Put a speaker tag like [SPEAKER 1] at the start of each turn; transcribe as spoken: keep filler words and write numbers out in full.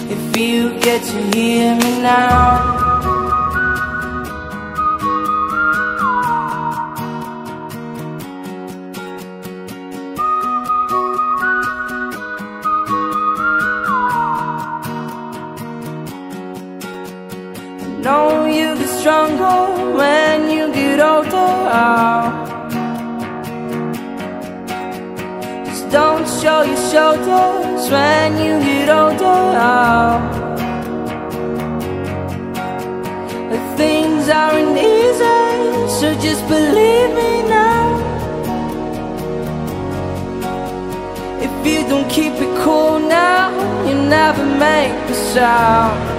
[SPEAKER 1] if you get to hear me now. Know you get stronger when you get older. Just don't show your shoulders when you get older. Things aren't easy, so just believe me now. If you don't keep it cool now, you never make a sound.